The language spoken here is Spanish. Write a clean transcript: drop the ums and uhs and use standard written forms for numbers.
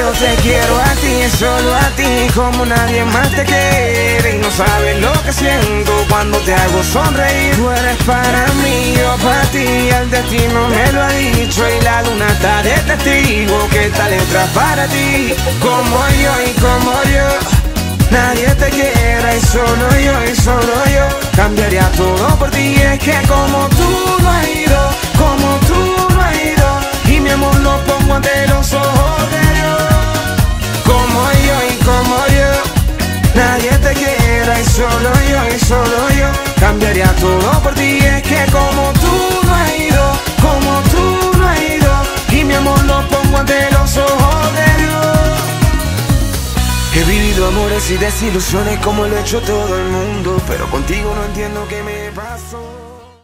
yo te quiero a ti, solo a ti, como nadie más te quiere. Y no sabes lo que siento cuando te hago sonreír. Tú eres para mí, yo para ti, el destino me lo ha dicho. Y la luna está de testigo que esta letra es para ti. Como yo y como yo, nadie te quiera y solo yo cambiaría todo por ti. Es que como tú no has ido, como tú no has ido, y mi amor lo pongo ante los ojos de Dios. Como yo y como yo, nadie te quiera y solo yo cambiaría todo por ti. Es que como tú no has ido, como tú no has ido, y mi amor lo pongo ante los ojos de Dios. He vivido amores y desilusiones como lo ha hecho todo el mundo, pero contigo no entiendo qué me pasó.